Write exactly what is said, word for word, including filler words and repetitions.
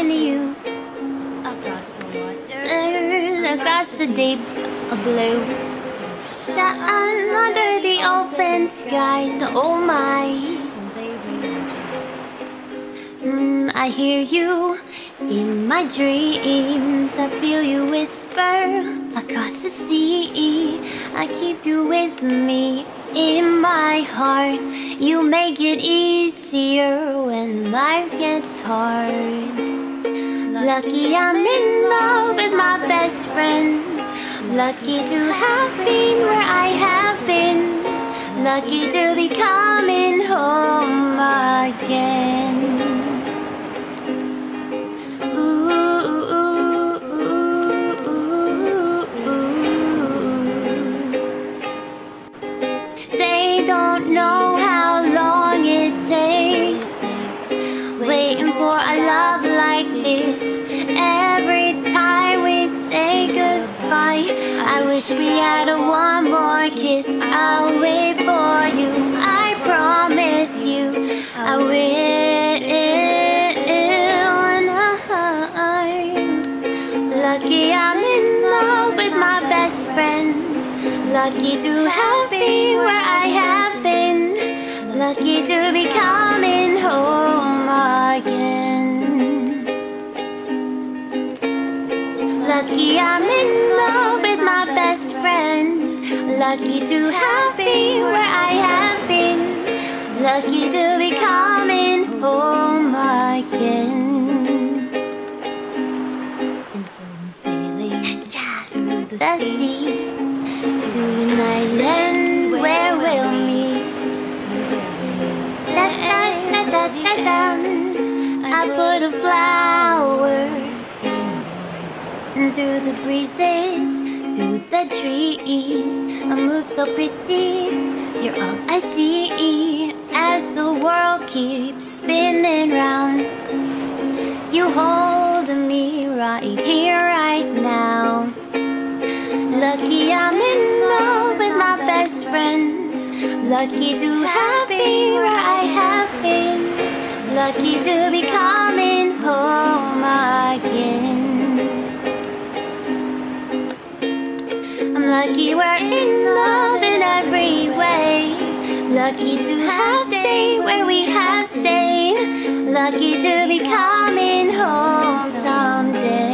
talking to you. Across the water, across the deep blue. Sun under the open skies, oh my. Mm, I hear you in my dreams. I feel you whisper across the sea. I keep you with me in my heart. You make it easier when life gets hard. Lucky I'm in love with my best friend. Lucky to have been where I have been. Lucky to be coming home again. They don't know how long it takes waiting for a love like this. Every time we say goodbye, I wish we had a one more kiss. I'll wait for you, I promise you I will. Lucky I'm in love with my best friend. Lucky to have been where I have been. Lucky to be coming home again. Lucky I'm in love with my best friend. Lucky to have been where I have been. Lucky to be coming home again. And so I'm sailing through the sea to an island where we'll meet. Da, da, da, da, da. I put a flower through the breezes, through the trees. A move so pretty, you're all I see. As the world keeps spinning round, you hold me right here, right now. Lucky I'm in love with my best friend. Lucky to have been where I have been. Lucky to be coming home again. I'm lucky we're in love in every way. Lucky to have stayed where we have stayed. Lucky to be coming home someday.